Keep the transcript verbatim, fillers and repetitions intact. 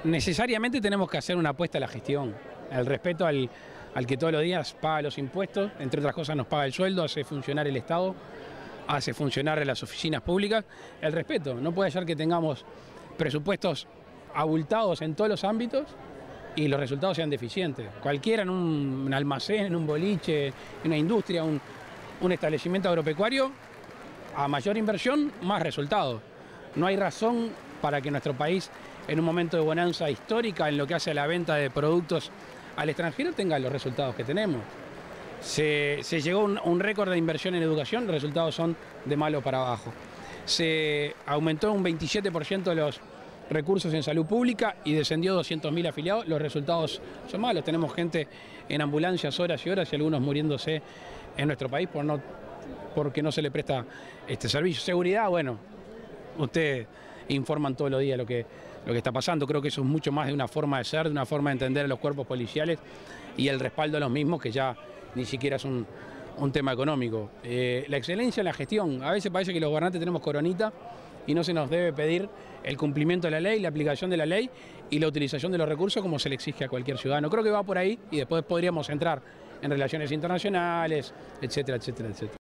necesariamente tenemos que hacer una apuesta a la gestión, el respeto al, al que todos los días paga los impuestos, entre otras cosas nos paga el sueldo, hace funcionar el Estado, hace funcionar las oficinas públicas, el respeto. No puede ser que tengamos presupuestos abultados en todos los ámbitos y los resultados sean deficientes. Cualquiera en un, un almacén, en un boliche, en una industria, un, un establecimiento agropecuario, a mayor inversión, más resultados. No hay razón para que nuestro país, en un momento de bonanza histórica en lo que hace a la venta de productos al extranjero, tenga los resultados que tenemos. Se, se llegó a un, un récord de inversión en educación, los resultados son de malo para abajo. Se aumentó un veintisiete por ciento los recursos en salud pública y descendió doscientos mil afiliados, los resultados son malos. Tenemos gente en ambulancias horas y horas y algunos muriéndose en nuestro país por no, porque no se le presta este servicio. Seguridad, bueno, ustedes informan todos los días lo que, lo que está pasando. Creo que eso es mucho más de una forma de ser, de una forma de entender a los cuerpos policiales y el respaldo a los mismos, que ya ni siquiera es un, un tema económico. Eh, la excelencia en la gestión. A veces parece que los gobernantes tenemos coronita y no se nos debe pedir el cumplimiento de la ley, la aplicación de la ley y la utilización de los recursos como se le exige a cualquier ciudadano. Creo que va por ahí y después podríamos entrar en relaciones internacionales, etcétera, etcétera, etcétera.